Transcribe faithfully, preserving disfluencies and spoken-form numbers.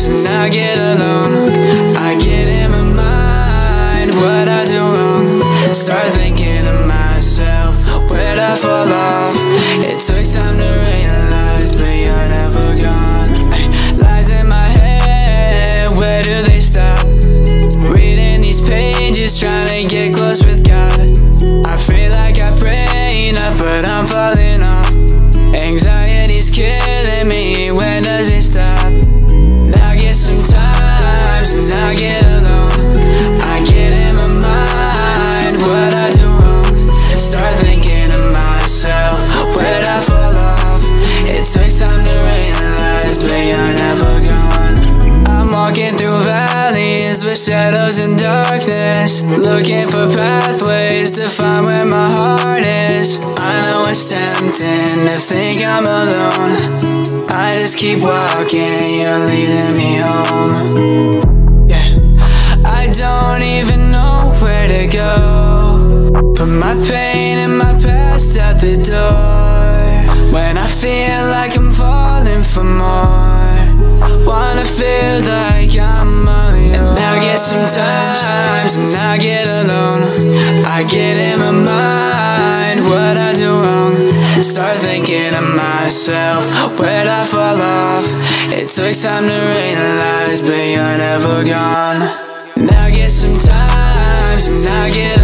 sometimes and I get alone. I get in my mind, what I do wrong. Start thinking of myself, where'd I fall off? It took time to realize, but you're never gone. Lies in my head, where do they stop? Reading these pages, trying to get close with God. I feel like I pray enough, but I'm falling off. Anxiety's killing me, when does it stop? Now I get sometimes and I get alone. I get in my mind, what I do wrong. Start thinking of myself, where'd I fall off? It took time to realize, but you're never gone. I'm walking through valleys with shadows and darkness, looking for pathways to find where my heart is. I know it's tempting to think I'm alone. I just keep walking, you're leading me home. Yeah, I don't even know where to go. Put my pain and my past out the door. When I feel like I'm falling for more, wanna feel like I'm on your own. And I get sometimes and I get alone. I get in my mind, what I do wrong. Start thinking of myself, where'd I fall off? It took time to realize, but you're never gone. And I get sometimes and I get